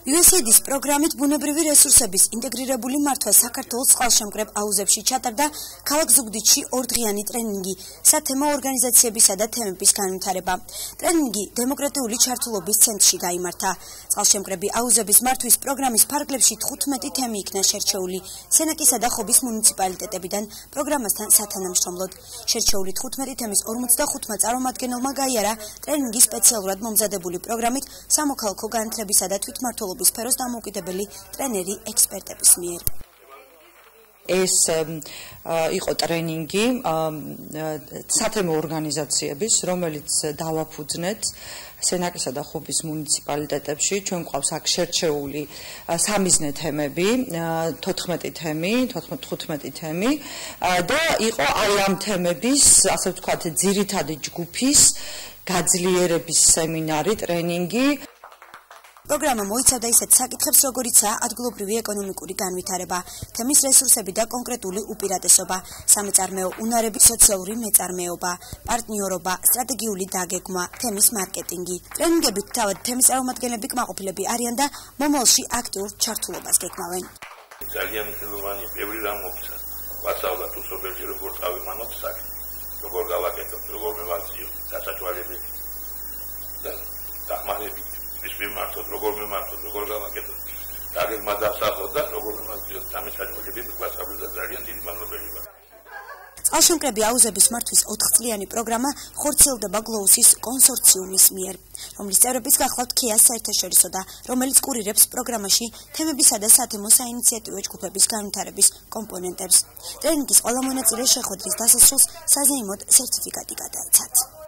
USAID-ის პროგრამით ბუნებრივი რესურსების ინტეგრირებული მართვა საქართველოს წყალშემკრებ აუზებში ჩატარდა ქალაქ ზუგდიდში ორდღიანი ტრენინგი სათემო ორგანიზაციებისა და თემების განვითარება. ტრენინგი დემოკრატიული ჩართულობის ცენტრში გაიმართა. წყალშემკრები აუზების მართვის პროგრამის ფარგლებში 15 თემი იქნა შერჩეული. სენაკისა და ხობის მუნიციპალიტეტებიდან პროგრამასთან სათანამშრომლოდ. შერჩეული 15 თემის 45 წარმომადგენელმა გაიარა ტრენინგი სპეციალურად მომზადებული პროგრამით სამოქალაქო განათლებისა და თვითმმართველობის სფეროს დამოუკიდებელი ტრენერი ექსპერტების მიერ. ეს იყო ტრენინგი სათემო ორგანიზაციების, რომელიც დავაფუძნეთ სენაკისა და ხობის მუნიციპალიტეტებში. ჩვენ გვყავს აქ შერჩეული სამიზნე თემები, 15 თემი და იყო აი ამ თემების, ასე ვთქვათ, ძირითადი ჯგუფის გაძლიერების სემინარი, ტრენინგი. პროგრამა მოიცავდა ისეთ საკითხებს, როგორიცაა ადგილობრივი ეკონომიკური განვითარება, თემის რესურსები და კონკრეტული უპირატესობა, სამეწარმეო უნარები, სოციალური მეწარმეობა, პარტნიორობა, სტრატეგიული დაგეგმვა, თემის მარკეტინგი. ტრენინგებით თავად თემის წარმომადგენლები კმაყოფილები არიან და მომავალში აქტიურ ჩართულობას გეკმავენ. ძალიან მნიშვნელოვანი ბევრი რამ მოხდა. ვასწავლოთ უსოფელში როგორ წავიმანოთ საქმე, როგორ გავაკეთოთ, როგორ მევაქციოთ, დასაჭვალებელი და დამარებით. ის მიმართოთ, როგორ გავაკეთოთ. დაგეგმა დასახოთ და როგორ მივაქციოთ სამეცნიერო გვასწავლეთ ძალიან დიდი მადლობელია. წყალშემკრები აუზების მართვის 4-წლიანი პროგრამა ხორციელდება გლოუსის კონსორციუმის მიერ, რომლის წევრებიც გახლავთ ქეას საერთაშორისო და რომელიც კურირებს პროგრამაში თემებისა და სათემო საინიციატივო ჯგუფების განვითარების კომპონენტებს. ტრენინგის ყველა მონაწილე შეხვედრის დასასრულს საზეიმოდ სერტიფიკატი გადაეცათ.